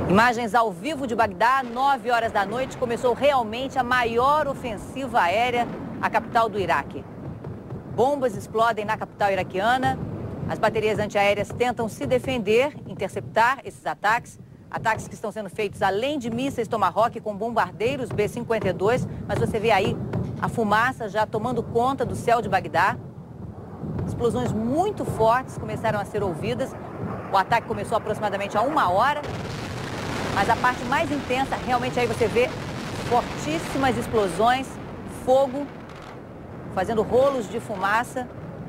Imagens ao vivo de Bagdá, 9 horas da noite, começou realmente a maior ofensiva aérea à capital do Iraque. Bombas explodem na capital iraquiana, as baterias antiaéreas tentam se defender, interceptar esses ataques. Ataques que estão sendo feitos além de mísseis Tomahawk com bombardeiros B-52, mas você vê aí a fumaça já tomando conta do céu de Bagdá. Explosões muito fortes começaram a ser ouvidas. O ataque começou aproximadamente há 1 hora. Mas a parte mais intensa, realmente aí você vê fortíssimas explosões, fogo, fazendo rolos de fumaça.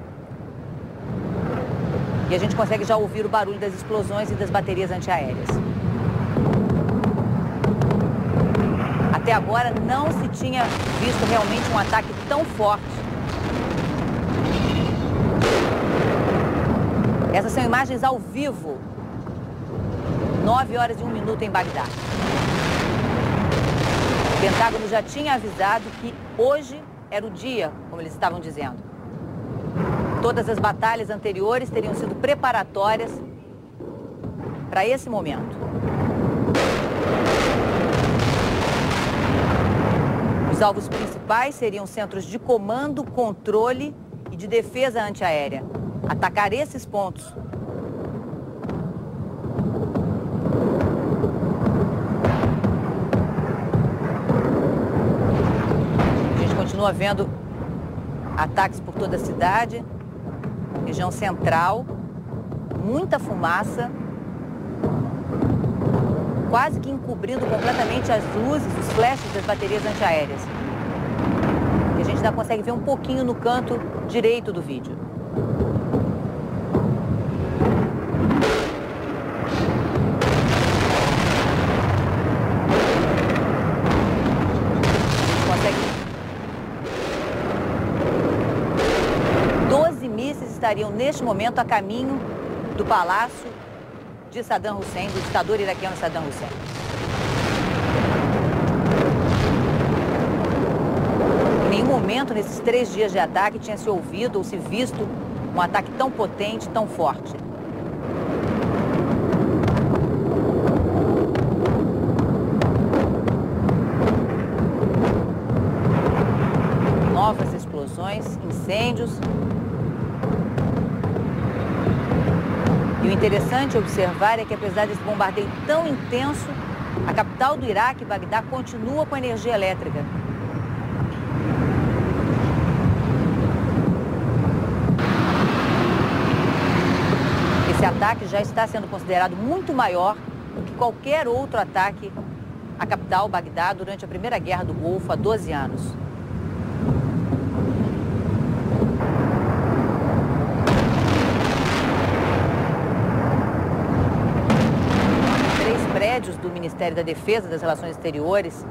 E a gente consegue já ouvir o barulho das explosões e das baterias antiaéreas. Até agora não se tinha visto realmente um ataque tão forte. Essas são imagens ao vivo. 9 horas e 1 minuto em Bagdá. O Pentágono já tinha avisado que hoje era o dia, como eles estavam dizendo. Todas as batalhas anteriores teriam sido preparatórias para esse momento. Os alvos principais seriam centros de comando, controle e de defesa antiaérea. Atacar esses pontos. Continua havendo ataques por toda a cidade, região central, muita fumaça, quase que encobrindo completamente as luzes, os flashes das baterias antiaéreas. E a gente ainda consegue ver um pouquinho no canto direito do vídeo. Estariam neste momento a caminho do palácio de Saddam Hussein, do ditador iraquiano Saddam Hussein. Em nenhum momento nesses 3 dias de ataque tinha se ouvido ou se visto um ataque tão potente, tão forte. Novas explosões, incêndios. E o interessante observar é que, apesar desse bombardeio tão intenso, a capital do Iraque, Bagdá, continua com energia elétrica. Esse ataque já está sendo considerado muito maior do que qualquer outro ataque à capital, Bagdá, durante a Primeira Guerra do Golfo, há 12 anos. Prédios do Ministério da Defesa, das Relações Exteriores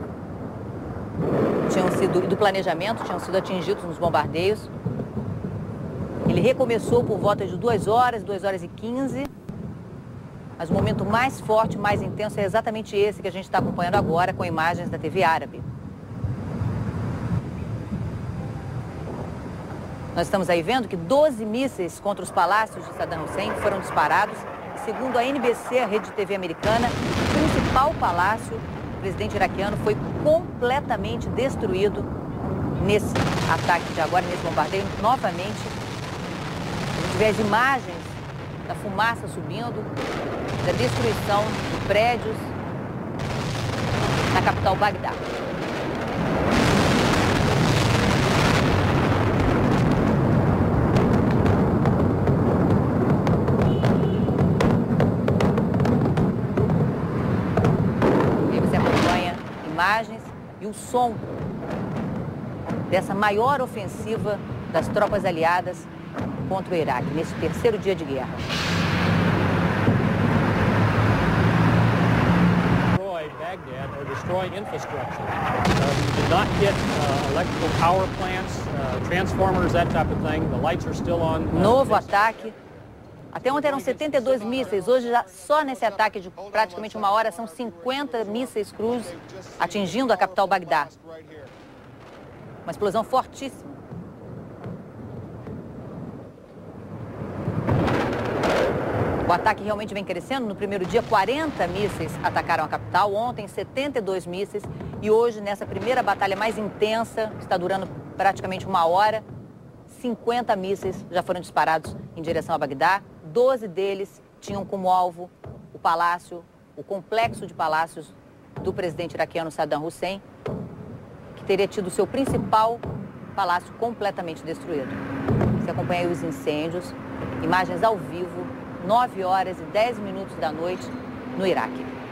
e do planejamento tinham sido atingidos nos bombardeios. Ele recomeçou por volta de 2 horas, 2 horas e 15. Mas o momento mais forte, mais intenso é exatamente esse que a gente está acompanhando agora com imagens da TV árabe. Nós estamos aí vendo que 12 mísseis contra os palácios de Saddam Hussein foram disparados. Segundo a NBC, a rede de TV americana, o principal palácio do presidente iraquiano foi completamente destruído nesse ataque de agora, nesse bombardeio. Novamente, a gente vê as imagens da fumaça subindo, da destruição de prédios na capital Bagdá. Imagens e o som dessa maior ofensiva das tropas aliadas contra o Iraque, nesse 3º dia de guerra. Baghdad are destroying infrastructure. We did not get electrical power plants, transformers, that type of thing. The lights are still on. Novo ataque. Até ontem eram 72 mísseis, hoje já só nesse ataque de praticamente 1 hora são 50 mísseis Cruz atingindo a capital Bagdá. Uma explosão fortíssima. O ataque realmente vem crescendo. No primeiro dia, 40 mísseis atacaram a capital. Ontem, 72 mísseis. E hoje, nessa primeira batalha mais intensa, que está durando praticamente 1 hora, 50 mísseis já foram disparados em direção a Bagdá. 12 deles tinham como alvo o palácio, o complexo de palácios do presidente iraquiano Saddam Hussein, que teria tido seu principal palácio completamente destruído. Você acompanha aí os incêndios, imagens ao vivo, 9 horas e 10 minutos da noite no Iraque.